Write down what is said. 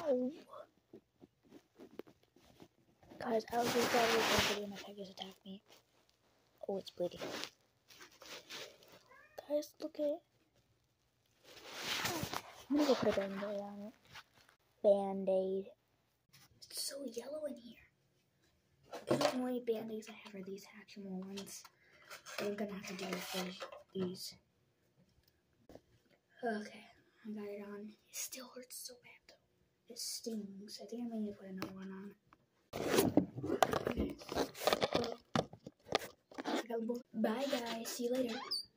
Ow. Guys, I was just glad video and my pet just attacked me. Oh, it's bleeding. Guys, look at it. I'm gonna go put a bandaid on it. Bandaid. It's so yellow in here. The only band-aids I have are these Hatchimal ones. I'm gonna have to do it for these. Okay, I got it on. It still hurts so bad though. It stings. I think I may need to put another one on. Okay. Bye guys, see you later.